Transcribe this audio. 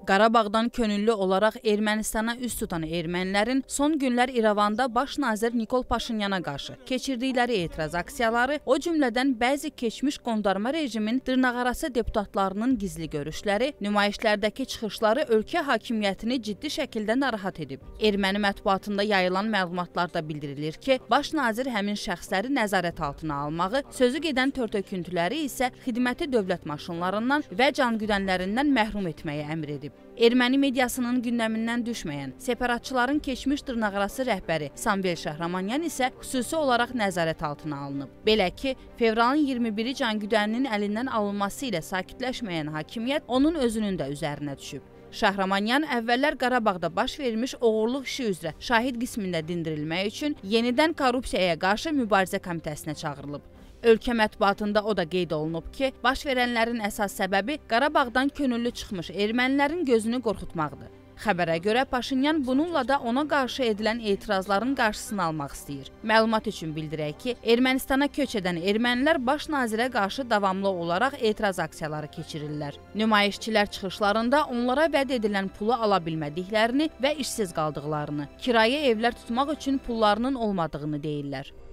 Qarabağdan könüllü olaraq Ermənistana üst tutan ermənilərin son günlər İrəvanda baş nazir Nikol Paşinyana qarşı keçirdikləri etiraz aksiyaları, o cümlədən bəzi keçmiş qondarma rejimin dırnaqarası deputatlarının gizli görüşləri, nümayişlərdəki çıxışları ölkə hakimiyyətini ciddi şəkildə narahat edib. Erməni mətbuatında yayılan məlumatlarda bildirilir ki, baş nazir həmin şəxsləri nəzarət altına almağı, sözü gedən törtöküntüləri isə xidməti dövlət maşınlarından və cangüdənlərindən məhrum etməyə əmr edib. Erməni mediasının gündəmindən düşməyən separatçıların keçmiş dırnaqarası rəhbəri Samvel Şahramanyan isə xüsusi olaraq nəzarət altına alınıb. Belə ki, fevralın 21-i cangüdəninin əlindən alınması ilə sakitləşməyən hakimiyyət onun özünün də üzərinə düşüb. Şahramanyan əvvəllər Qarabağda baş vermiş oğurluq işi üzrə şahid qismində dindirilmək üçün yenidən korrupsiyaya qarşı mübarizə komitəsinə çağırılıb. Ölkə mətbuatında o da qeyd olunub ki, baş verənlərin əsas səbəbi Qarabağdan könüllü çıxmış ermənilərin gözünü qorxutmaqdır. Xəbərə görə Paşinyan bununla da ona qarşı edilən etirazların qarşısını almaq istəyir. Məlumat üçün bildirək ki, Ermənistana köç edən ermənilər baş nazirə qarşı davamlı olaraq etiraz aksiyaları keçirirlər. Nümayişçilər çıxışlarında onlara vəd edilən pulu ala bilmədiklərini və işsiz qaldıqlarını, kirayə evlər tutmaq üçün pullarının olmadığını deyirlər.